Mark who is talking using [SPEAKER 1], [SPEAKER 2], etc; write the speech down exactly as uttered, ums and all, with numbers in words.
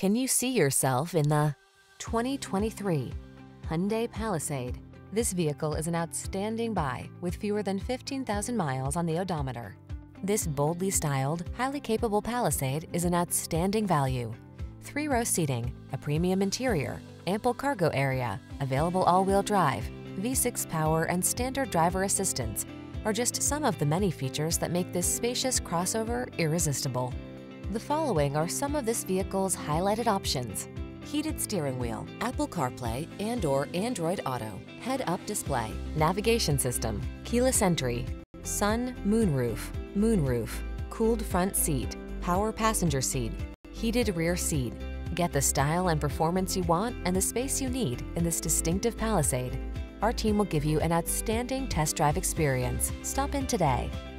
[SPEAKER 1] Can you see yourself in the twenty twenty-three Hyundai Palisade? This vehicle is an outstanding buy with fewer than fifteen thousand miles on the odometer. This boldly styled, highly capable Palisade is an outstanding value. Three-row seating, a premium interior, ample cargo area, available all-wheel drive, V six power and standard driver assistance are just some of the many features that make this spacious crossover irresistible. The following are some of this vehicle's highlighted options: heated steering wheel, Apple CarPlay and or Android Auto, head-up display, navigation system, keyless entry, sun, moonroof, moonroof, cooled front seat, power passenger seat, heated rear seat. Get the style and performance you want and the space you need in this distinctive Palisade. Our team will give you an outstanding test drive experience. Stop in today.